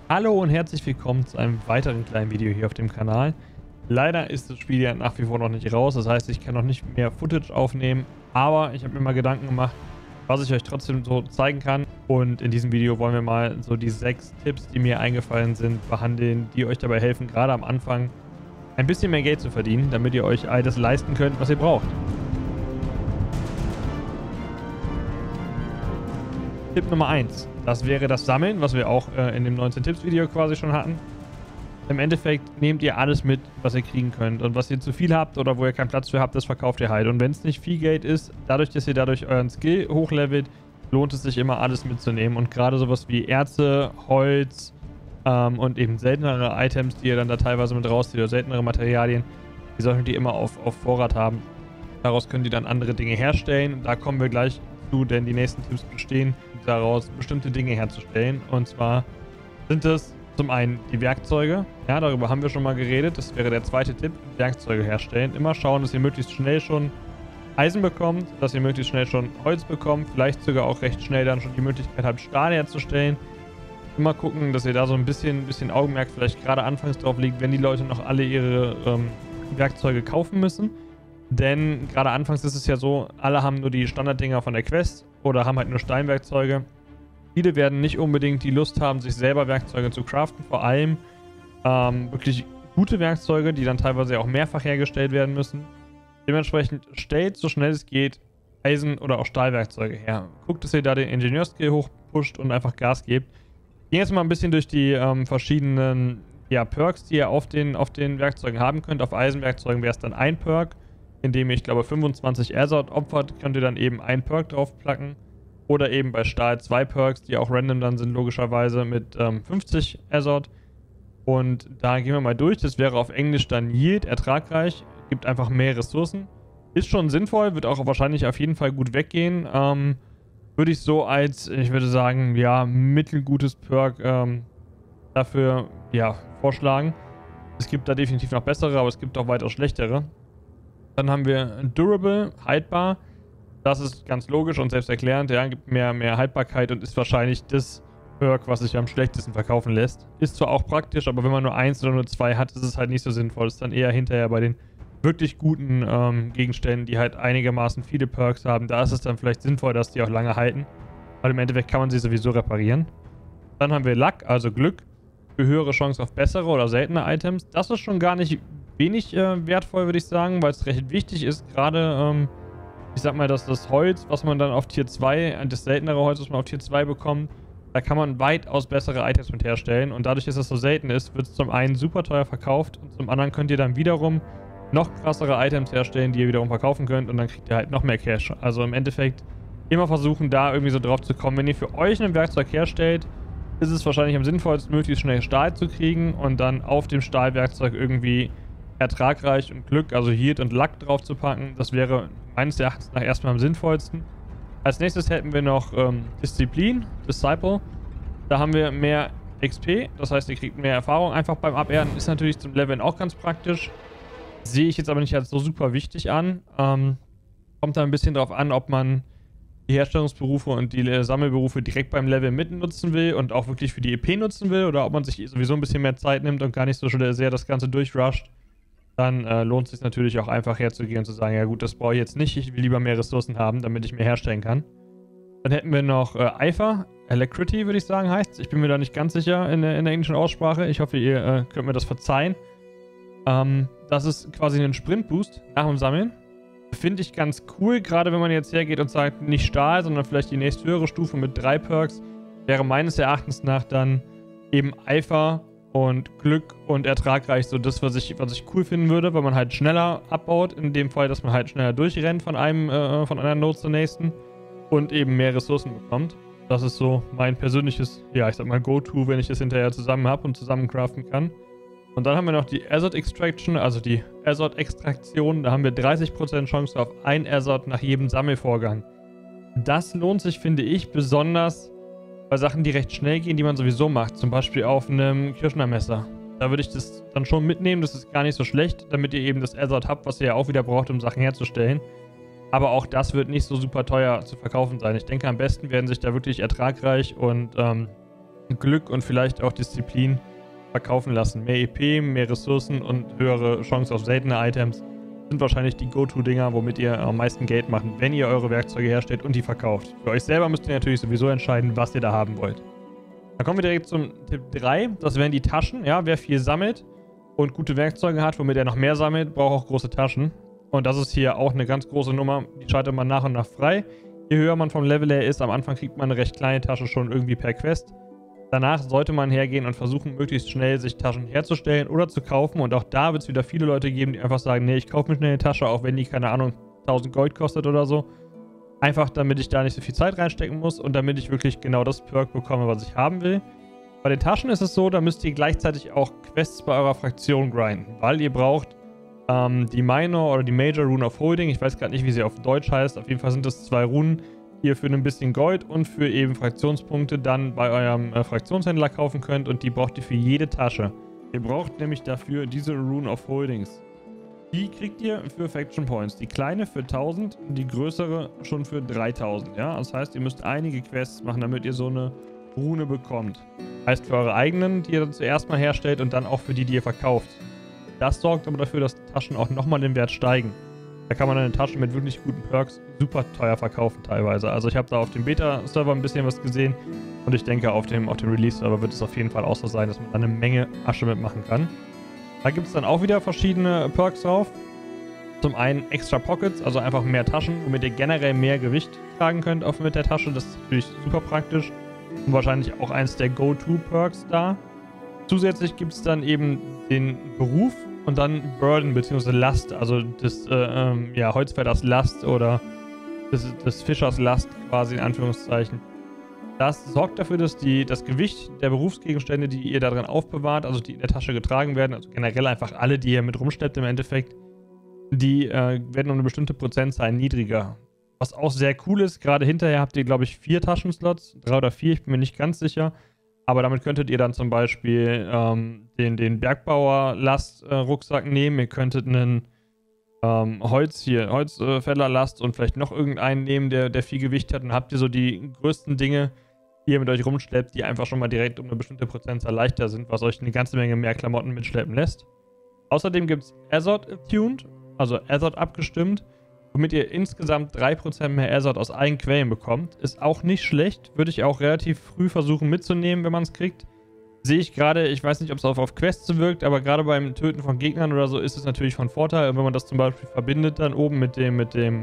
Hallo und herzlich willkommen zu einem weiteren kleinen Video hier auf dem Kanal. Leider ist das Spiel ja nach wie vor noch nicht raus, das heißt, ich kann noch nicht mehr Footage aufnehmen, aber ich habe mir mal Gedanken gemacht, was ich euch trotzdem so zeigen kann. Und in diesem Video wollen wir mal so die 6 Tipps, die mir eingefallen sind, behandeln, die euch dabei helfen, gerade am Anfang ein bisschen mehr Geld zu verdienen, damit ihr euch all das leisten könnt, was ihr braucht. Tipp Nummer 1, das wäre das Sammeln, was wir auch in dem 19 Tipps Video quasi schon hatten. Im Endeffekt nehmt ihr alles mit, was ihr kriegen könnt, und was ihr zu viel habt oder wo ihr keinen Platz für habt, das verkauft ihr halt. Und wenn es nicht viel Geld ist, dadurch, dass ihr dadurch euren Skill hochlevelt, lohnt es sich immer, alles mitzunehmen. Und gerade sowas wie Erze, Holz und eben seltenere Items, die ihr dann da teilweise mit rauszieht, oder seltenere Materialien, die solltet ihr immer auf Vorrat haben. Daraus könnt ihr dann andere Dinge herstellen. Da kommen wir gleich zu, denn die nächsten Tipps bestehen daraus, bestimmte Dinge herzustellen. Und zwar sind es zum einen die Werkzeuge. Ja, darüber haben wir schon mal geredet. Das wäre der zweite Tipp, Werkzeuge herstellen. Immer schauen, dass ihr möglichst schnell schon Eisen bekommt, dass ihr möglichst schnell schon Holz bekommt, vielleicht sogar auch recht schnell dann schon die Möglichkeit habt, Stahl herzustellen. Immer gucken, dass ihr da so ein bisschen Augenmerk vielleicht gerade anfangs drauf legt, wenn die Leute noch alle ihre Werkzeuge kaufen müssen. Denn gerade anfangs ist es ja so, alle haben nur die Standarddinger von der Quest oder haben halt nur Steinwerkzeuge. Viele werden nicht unbedingt die Lust haben, sich selber Werkzeuge zu craften. Vor allem wirklich gute Werkzeuge, die dann teilweise auch mehrfach hergestellt werden müssen. Dementsprechend stellt, so schnell es geht, Eisen- oder auch Stahlwerkzeuge her. Guckt, dass ihr da den Ingenieurskill hochpusht und einfach Gas gebt. Ich gehe jetzt mal ein bisschen durch die verschiedenen Perks, die ihr auf den Werkzeugen haben könnt. Auf Eisenwerkzeugen wäre es dann ein Perk, indem ihr, ich glaube, 25 Azot opfert, könnt ihr dann eben ein Perk draufplacken. Oder eben bei Stahl 2 Perks, die auch random dann sind, logischerweise mit 50 Azot. Und da gehen wir mal durch. Das wäre auf Englisch dann Yield, ertragreich, gibt einfach mehr Ressourcen. Ist schon sinnvoll, wird auch wahrscheinlich auf jeden Fall gut weggehen. Würde ich so als, ich würde sagen, ja, mittelgutes Perk dafür, vorschlagen. Es gibt da definitiv noch bessere, aber es gibt auch weitaus schlechtere. Dann haben wir Durable, haltbar. Das ist ganz logisch und selbsterklärend. Ja, gibt mehr Haltbarkeit und ist wahrscheinlich das Perk, was sich am schlechtesten verkaufen lässt. Ist zwar auch praktisch, aber wenn man nur 1 oder nur 2 hat, ist es halt nicht so sinnvoll. Ist dann eher hinterher bei den wirklich guten Gegenständen, die halt einigermaßen viele Perks haben. Da ist es dann vielleicht sinnvoll, dass die auch lange halten. Weil im Endeffekt kann man sie sowieso reparieren. Dann haben wir Luck, also Glück. Für höhere Chance auf bessere oder seltene Items. Das ist schon gar nicht wenig wertvoll, würde ich sagen, weil es recht wichtig ist. Gerade, ich sag mal, dass das Holz, was man dann auf Tier 2, das seltenere Holz, was man auf Tier 2 bekommt, da kann man weitaus bessere Items mit herstellen. Und dadurch, dass es so selten ist, wird es zum einen super teuer verkauft und zum anderen könnt ihr dann wiederum noch krassere Items herstellen, die ihr wiederum verkaufen könnt, und dann kriegt ihr halt noch mehr Cash. Also im Endeffekt immer versuchen, da irgendwie so drauf zu kommen. Wenn ihr für euch ein Werkzeug herstellt, ist es wahrscheinlich am sinnvollsten, möglichst schnell Stahl zu kriegen und dann auf dem Stahlwerkzeug irgendwie ertragreich und Glück, also Yield und Luck drauf zu packen. Das wäre meines Erachtens nach erstmal am sinnvollsten. Als nächstes hätten wir noch Disziplin, Disciple. Da haben wir mehr XP, das heißt, ihr kriegt mehr Erfahrung einfach beim Aberden. Ist natürlich zum Leveln auch ganz praktisch. Sehe ich jetzt aber nicht als so super wichtig an. Kommt da ein bisschen drauf an, ob man die Herstellungsberufe und die Sammelberufe direkt beim Level mitnutzen will und auch wirklich für die EP nutzen will, oder ob man sich sowieso ein bisschen mehr Zeit nimmt und gar nicht so sehr das Ganze durchrusht. Dann lohnt es sich natürlich auch einfach herzugehen und zu sagen, ja gut, das brauche ich jetzt nicht, ich will lieber mehr Ressourcen haben, damit ich mehr herstellen kann. Dann hätten wir noch Eifer, Alacrity würde ich sagen heißt. Ich bin mir da nicht ganz sicher in der englischen Aussprache. Ich hoffe, ihr könnt mir das verzeihen. Das ist quasi ein Sprintboost nach dem Sammeln. Finde ich ganz cool, gerade wenn man jetzt hergeht und sagt, nicht Stahl, sondern vielleicht die nächsthöhere Stufe mit 3 Perks, wäre meines Erachtens nach dann eben Eifer und Glück und ertragreich so das, was ich cool finden würde, weil man halt schneller abbaut, in dem Fall, dass man halt schneller durchrennt von einer Node zur nächsten und eben mehr Ressourcen bekommt. Das ist so mein persönliches, ja, ich sag mal Go-To, wenn ich das hinterher zusammen habe und zusammen craften kann. Und dann haben wir noch die Azot Extraction, also die Azot Extraktion. Da haben wir 30% Chance auf ein Azot nach jedem Sammelvorgang. Das lohnt sich, finde ich, besonders bei Sachen, die recht schnell gehen, die man sowieso macht. Zum Beispiel auf einem Kirschnermesser. Da würde ich das dann schon mitnehmen. Das ist gar nicht so schlecht, damit ihr eben das Azot habt, was ihr ja auch wieder braucht, um Sachen herzustellen. Aber auch das wird nicht so super teuer zu verkaufen sein. Ich denke, am besten werden sich da wirklich ertragreich und Glück und vielleicht auch Disziplin verkaufen lassen. Mehr EP, mehr Ressourcen und höhere Chance auf seltene Items sind wahrscheinlich die Go-To-Dinger, womit ihr am meisten Geld macht, wenn ihr eure Werkzeuge herstellt und die verkauft. Für euch selber müsst ihr natürlich sowieso entscheiden, was ihr da haben wollt. Dann kommen wir direkt zum Tipp 3. Das wären die Taschen. Ja, wer viel sammelt und gute Werkzeuge hat, womit er noch mehr sammelt, braucht auch große Taschen. Und das ist hier auch eine ganz große Nummer. Die schaltet man nach und nach frei. Je höher man vom Level her ist, am Anfang kriegt man eine recht kleine Tasche schon irgendwie per Quest. Danach sollte man hergehen und versuchen, möglichst schnell sich Taschen herzustellen oder zu kaufen. Und auch da wird es wieder viele Leute geben, die einfach sagen, nee, ich kaufe mir schnell eine Tasche, auch wenn die, keine Ahnung, 1000 Gold kostet oder so. Einfach, damit ich da nicht so viel Zeit reinstecken muss und damit ich wirklich genau das Perk bekomme, was ich haben will. Bei den Taschen ist es so, da müsst ihr gleichzeitig auch Quests bei eurer Fraktion grinden, weil ihr braucht die Minor oder die Major Rune of Holding. Ich weiß gerade nicht, wie sie auf Deutsch heißt. Auf jeden Fall sind das 2 Runen, die ihr für ein bisschen Gold und für eben Fraktionspunkte dann bei eurem Fraktionshändler kaufen könnt und die braucht ihr für jede Tasche. Ihr braucht nämlich dafür diese Rune of Holdings. Die kriegt ihr für Faction Points. Die kleine für 1000, die größere schon für 3000. Ja? Das heißt, ihr müsst einige Quests machen, damit ihr so eine Rune bekommt. Heißt für eure eigenen, die ihr dann zuerst mal herstellt und dann auch für die, die ihr verkauft. Das sorgt aber dafür, dass die Taschen auch nochmal den Wert steigen. Da kann man eine Tasche mit wirklich guten Perks super teuer verkaufen teilweise. Also ich habe da auf dem Beta-Server ein bisschen was gesehen und ich denke, auf dem Release-Server wird es auf jeden Fall auch so sein, dass man da eine Menge Asche mitmachen kann. Da gibt es dann auch wieder verschiedene Perks drauf. Zum einen Extra Pockets, also einfach mehr Taschen, womit ihr generell mehr Gewicht tragen könnt mit der Tasche. Das ist natürlich super praktisch und wahrscheinlich auch eins der Go-To-Perks da. Zusätzlich gibt es dann eben den Beruf und dann Burden bzw. Last, also das Holzfällers Last oder des Fischers Last quasi in Anführungszeichen. Das sorgt dafür, dass das Gewicht der Berufsgegenstände, die ihr da drin aufbewahrt, also die in der Tasche getragen werden, also generell einfach alle, die ihr mit rumschleppt im Endeffekt, die werden um eine bestimmte Prozentzahl niedriger. Was auch sehr cool ist, gerade hinterher habt ihr, glaube ich, 4 Taschenslots, 3 oder 4, ich bin mir nicht ganz sicher. Aber damit könntet ihr dann zum Beispiel den Bergbauer-Last-Rucksack nehmen. Ihr könntet einen Holzfäller-Last und vielleicht noch irgendeinen nehmen, der viel Gewicht hat. Und habt ihr so die größten Dinge, die ihr mit euch rumschleppt, die einfach schon mal direkt um eine bestimmte Prozentzahl leichter sind, was euch eine ganze Menge mehr Klamotten mitschleppen lässt. Außerdem gibt es Azot Attuned, also Azot abgestimmt, womit ihr insgesamt 3% mehr Azot aus allen Quellen bekommt. Ist auch nicht schlecht, würde ich auch relativ früh versuchen mitzunehmen, wenn man es kriegt. Sehe ich gerade, ich weiß nicht, ob es auf Quests wirkt, aber gerade beim Töten von Gegnern oder so ist es natürlich von Vorteil. Und wenn man das zum Beispiel verbindet dann oben mit dem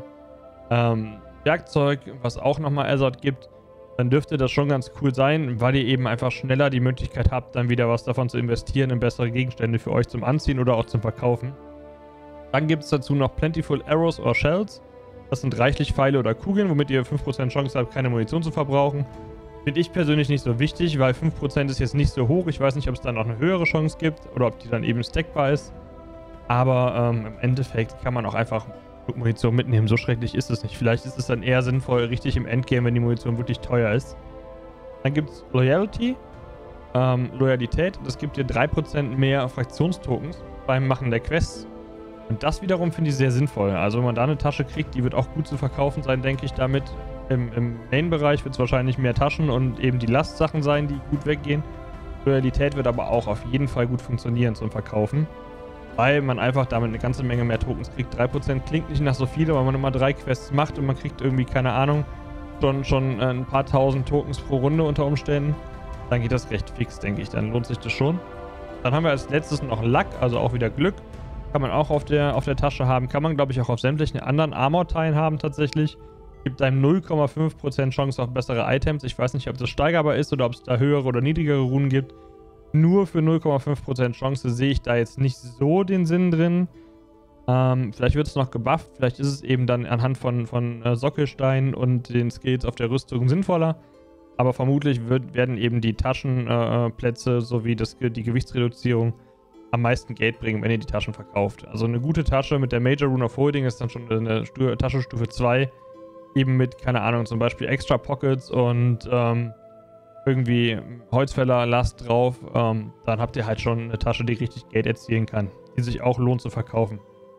Werkzeug, was auch nochmal Azot gibt, dann dürfte das schon ganz cool sein, weil ihr eben einfach schneller die Möglichkeit habt, dann wieder was davon zu investieren in bessere Gegenstände für euch zum Anziehen oder auch zum Verkaufen. Dann gibt es dazu noch Plentiful Arrows or Shells. Das sind reichlich Pfeile oder Kugeln, womit ihr 5% Chance habt, keine Munition zu verbrauchen. Finde ich persönlich nicht so wichtig, weil 5% ist jetzt nicht so hoch. Ich weiß nicht, ob es da noch eine höhere Chance gibt oder ob die dann eben stackbar ist. Aber im Endeffekt kann man auch einfach Munition mitnehmen. So schrecklich ist es nicht. Vielleicht ist es dann eher sinnvoll, richtig im Endgame, wenn die Munition wirklich teuer ist. Dann gibt es Loyalty. Loyalität. Das gibt dir 3% mehr Fraktionstokens beim Machen der Quests. Und das wiederum finde ich sehr sinnvoll. Also wenn man da eine Tasche kriegt, die wird auch gut zu verkaufen sein, denke ich damit. Im Main-Bereich wird es wahrscheinlich mehr Taschen und eben die Lastsachen sein, die gut weggehen. Loyalität wird aber auch auf jeden Fall gut funktionieren zum Verkaufen. Weil man einfach damit eine ganze Menge mehr Tokens kriegt. 3% klingt nicht nach so viel, aber wenn man immer 3 Quests macht und man kriegt irgendwie, keine Ahnung, schon ein paar tausend Tokens pro Runde unter Umständen, dann geht das recht fix, denke ich. Dann lohnt sich das schon. Dann haben wir als letztes noch Luck, also auch wieder Glück. Kann man auch auf der Tasche haben. Kann man, glaube ich, auch auf sämtlichen anderen Armor-Teilen haben tatsächlich. Gibt einem 0,5% Chance auf bessere Items. Ich weiß nicht, ob das steigerbar ist oder ob es da höhere oder niedrigere Runen gibt. Nur für 0,5% Chance sehe ich da jetzt nicht so den Sinn drin. Vielleicht wird es noch gebufft. Vielleicht ist es eben dann anhand von Sockelsteinen und den Skills auf der Rüstung sinnvoller. Aber vermutlich werden eben die Taschenplätze sowie die Gewichtsreduzierung am meisten Geld bringen, wenn ihr die Taschen verkauft. Also eine gute Tasche mit der Major Rune of Holding ist dann schon eine Taschenstufe 2. Eben mit, keine Ahnung, zum Beispiel Extra Pockets und irgendwie Holzfäller Last drauf. Dann habt ihr halt schon eine Tasche, die richtig Geld erzielen kann. Die sich auch lohnt zu verkaufen.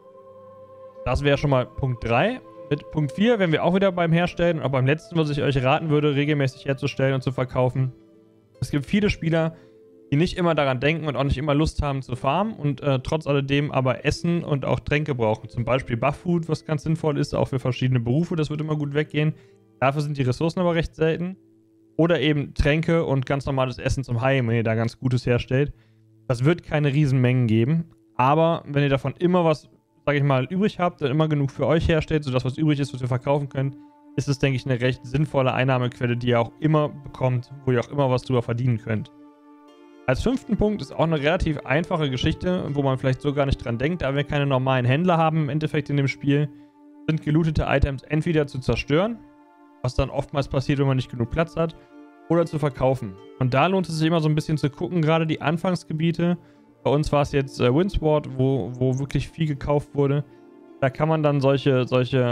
Das wäre schon mal Punkt 3. Mit Punkt 4 wären wir auch wieder beim Herstellen. Und auch beim letzten, was ich euch raten würde, regelmäßig herzustellen und zu verkaufen, Es gibt viele Spieler, die nicht immer daran denken und auch nicht immer Lust haben zu farmen und trotz alledem aber Essen und auch Tränke brauchen. Zum Beispiel Buff-Food, was ganz sinnvoll ist, auch für verschiedene Berufe, das wird immer gut weggehen. Dafür sind die Ressourcen aber recht selten. Oder eben Tränke und ganz normales Essen zum Heilen, wenn ihr da ganz Gutes herstellt. Das wird keine Riesenmengen geben, aber wenn ihr davon immer was, sage ich mal, übrig habt und immer genug für euch herstellt, sodass was übrig ist, was ihr verkaufen könnt, ist es, denke ich, eine recht sinnvolle Einnahmequelle, die ihr auch immer bekommt, wo ihr auch immer was drüber verdienen könnt. Als 5. Punkt ist auch eine relativ einfache Geschichte, wo man vielleicht so gar nicht dran denkt, da wir keine normalen Händler haben im Endeffekt in dem Spiel, sind gelootete Items entweder zu zerstören, was dann oftmals passiert, wenn man nicht genug Platz hat, oder zu verkaufen. Und da lohnt es sich immer so ein bisschen zu gucken, gerade die Anfangsgebiete. Bei uns war es jetzt Windsward, wo wirklich viel gekauft wurde. Da kann man dann solche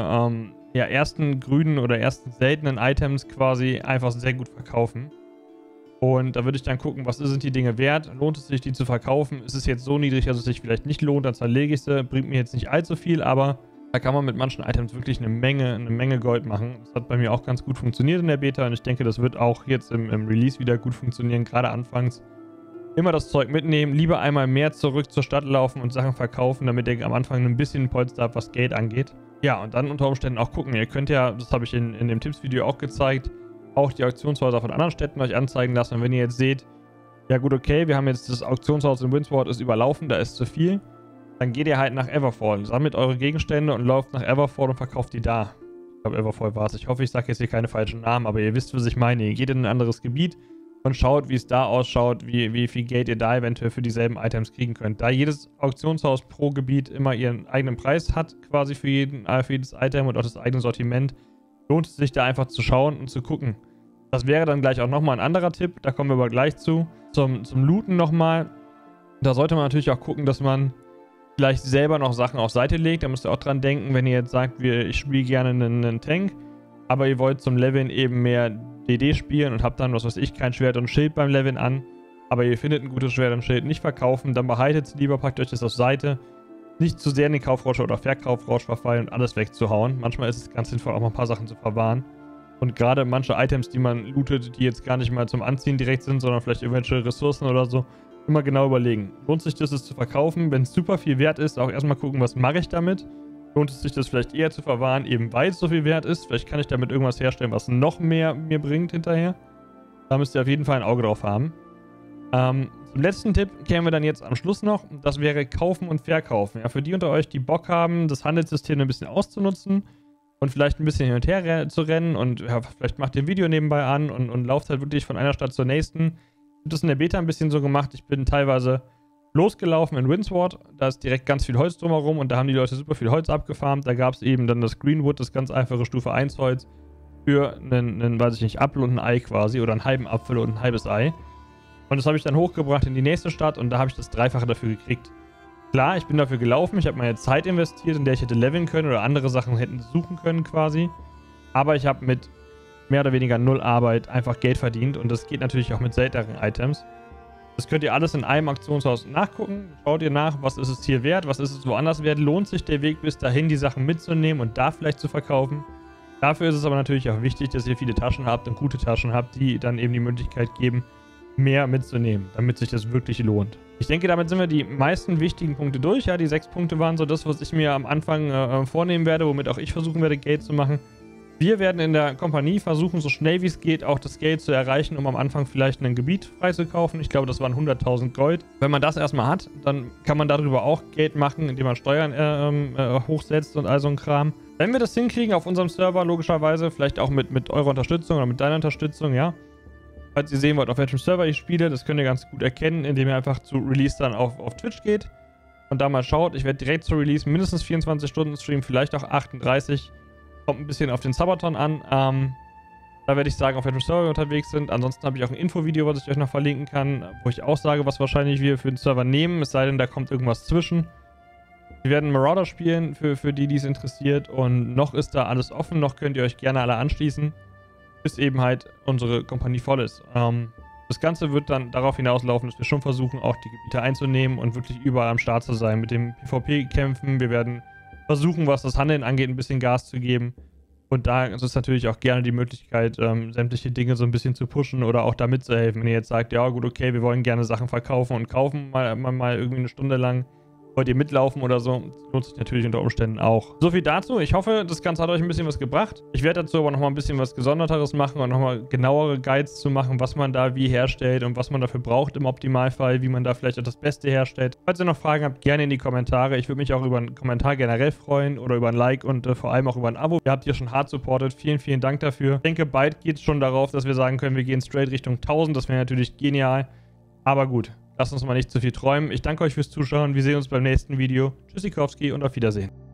ja, ersten grünen oder ersten seltenen Items quasi einfach sehr gut verkaufen. Und da würde ich dann gucken, was sind die Dinge wert? Lohnt es sich, die zu verkaufen? Ist es jetzt so niedrig, dass es sich vielleicht nicht lohnt? Dann zerlege ich sie. Bringt mir jetzt nicht allzu viel, aber da kann man mit manchen Items wirklich eine Menge Gold machen. Das hat bei mir auch ganz gut funktioniert in der Beta und ich denke, das wird auch jetzt im Release wieder gut funktionieren, gerade anfangs. Immer das Zeug mitnehmen, lieber einmal mehr zurück zur Stadt laufen und Sachen verkaufen, damit ihr am Anfang ein bisschen Polster habt, was Geld angeht. Ja, und dann unter Umständen auch gucken. Ihr könnt ja, das habe ich in dem Tipps-Video auch gezeigt, auch die Auktionshäuser von anderen Städten euch anzeigen lassen. Und wenn ihr jetzt seht, ja gut, okay, wir haben jetzt das Auktionshaus in Windsward ist überlaufen, da ist zu viel, dann geht ihr halt nach Everfall, sammelt eure Gegenstände und lauft nach Everfall und verkauft die da. Ich glaube, Everfall war es. Ich hoffe, ich sage jetzt hier keine falschen Namen, aber ihr wisst, was ich meine. Ihr geht in ein anderes Gebiet und schaut, wie es da ausschaut, wie viel Geld ihr da eventuell für dieselben Items kriegen könnt. Da jedes Auktionshaus pro Gebiet immer ihren eigenen Preis hat, quasi für jedes Item und auch das eigene Sortiment, lohnt es sich da einfach zu schauen und zu gucken. Das wäre dann gleich auch nochmal ein anderer Tipp, da kommen wir aber gleich zu. Zum Looten nochmal. Da sollte man natürlich auch gucken, dass man vielleicht selber noch Sachen auf Seite legt. Da müsst ihr auch dran denken, wenn ihr jetzt sagt, ich spiele gerne einen Tank, aber ihr wollt zum Leveln eben mehr DD spielen und habt dann, was weiß ich, kein Schwert und Schild beim Leveln an, aber ihr findet ein gutes Schwert und Schild, nicht verkaufen, dann behaltet es lieber, packt euch das auf Seite. Nicht zu sehr in den Kaufrausch oder Verkaufrausch verfallen und alles wegzuhauen. Manchmal ist es ganz sinnvoll, auch mal ein paar Sachen zu verwahren. Und gerade manche Items, die man lootet, die jetzt gar nicht mal zum Anziehen direkt sind, sondern vielleicht irgendwelche Ressourcen oder so, immer genau überlegen. Lohnt sich das, es zu verkaufen? Wenn es super viel wert ist, auch erstmal gucken, was mache ich damit? Lohnt es sich, das vielleicht eher zu verwahren, eben weil es so viel wert ist? Vielleicht kann ich damit irgendwas herstellen, was noch mehr mir bringt hinterher. Da müsst ihr auf jeden Fall ein Auge drauf haben. Zum letzten Tipp kämen wir dann jetzt am Schluss noch. Das wäre Kaufen und Verkaufen. Ja, für die unter euch, die Bock haben, das Handelssystem ein bisschen auszunutzen und vielleicht ein bisschen hin und her zu rennen und ja, vielleicht macht ihr ein Video nebenbei an und lauft halt wirklich von einer Stadt zur nächsten. Ich habe das in der Beta ein bisschen so gemacht. Ich bin teilweise losgelaufen in Windsward. Da ist direkt ganz viel Holz drumherum und da haben die Leute super viel Holz abgefarmt. Da gab es eben dann das Greenwood, das ganz einfache Stufe 1 Holz für einen, weiß ich nicht, Apfel und ein Ei quasi oder einen halben Apfel und ein halbes Ei. Und das habe ich dann hochgebracht in die nächste Stadt und da habe ich das Dreifache dafür gekriegt. Klar, ich bin dafür gelaufen, ich habe meine Zeit investiert, in der ich hätte leveln können oder andere Sachen hätten suchen können quasi. Aber ich habe mit mehr oder weniger null Arbeit einfach Geld verdient und das geht natürlich auch mit selteneren Items. Das könnt ihr alles in einem Auktionshaus nachgucken. Schaut ihr nach, was ist es hier wert, was ist es woanders wert. Lohnt sich der Weg bis dahin, die Sachen mitzunehmen und da vielleicht zu verkaufen. Dafür ist es aber natürlich auch wichtig, dass ihr viele Taschen habt und gute Taschen habt, die dann eben die Möglichkeit geben, mehr mitzunehmen, damit sich das wirklich lohnt. Ich denke, damit sind wir die meisten wichtigen Punkte durch. Ja, die 6 Punkte waren so das, was ich mir am Anfang vornehmen werde, womit auch ich versuchen werde, Geld zu machen. Wir werden in der Kompanie versuchen, so schnell wie es geht, auch das Geld zu erreichen, um am Anfang vielleicht ein Gebiet freizukaufen. Ich glaube, das waren 100.000 Gold. Wenn man das erstmal hat, dann kann man darüber auch Geld machen, indem man Steuern hochsetzt und all so ein Kram. Wenn wir das hinkriegen auf unserem Server, logischerweise, vielleicht auch mit eurer Unterstützung oder mit deiner Unterstützung, ja. Falls ihr sehen wollt, auf welchem Server ich spiele, das könnt ihr ganz gut erkennen, indem ihr einfach zu Release dann auf Twitch geht und da mal schaut. Ich werde direkt zu Release mindestens 24 Stunden streamen, vielleicht auch 38. Kommt ein bisschen auf den Sabaton an. Da werde ich sagen, auf welchem Server wir unterwegs sind. Ansonsten habe ich auch ein Infovideo, was ich euch noch verlinken kann, wo ich auch sage, was wahrscheinlich wir für den Server nehmen, es sei denn, da kommt irgendwas zwischen. Wir werden Marauder spielen, für die es interessiert, und noch ist da alles offen, noch könnt ihr euch gerne alle anschließen, bis eben halt unsere Kompanie voll ist. Das Ganze wird dann darauf hinauslaufen, dass wir schon versuchen, auch die Gebiete einzunehmen und wirklich überall am Start zu sein mit dem PvP-Kämpfen. Wir werden versuchen, was das Handeln angeht, ein bisschen Gas zu geben. Und da ist es natürlich auch gerne die Möglichkeit, sämtliche Dinge so ein bisschen zu pushen oder auch da mitzuhelfen. Wenn ihr jetzt sagt, ja gut, okay, wir wollen gerne Sachen verkaufen und kaufen mal irgendwie eine Stunde lang, wollt ihr mitlaufen oder so, das lohnt sich natürlich unter Umständen auch. So viel dazu. Ich hoffe, das Ganze hat euch ein bisschen was gebracht. Ich werde dazu aber nochmal ein bisschen was Gesonderteres machen und nochmal genauere Guides zu machen, was man da wie herstellt und was man dafür braucht im Optimalfall, wie man da vielleicht auch das Beste herstellt. Falls ihr noch Fragen habt, gerne in die Kommentare. Ich würde mich auch über einen Kommentar generell freuen oder über ein Like und vor allem auch über ein Abo. Ihr habt hier schon hart supportet. Vielen, vielen Dank dafür. Ich denke, bald geht es schon darauf, dass wir sagen können, wir gehen straight Richtung 1000. Das wäre natürlich genial. Aber gut. Lasst uns mal nicht zu viel träumen. Ich danke euch fürs Zuschauen. Wir sehen uns beim nächsten Video. Tschüssikowski und auf Wiedersehen.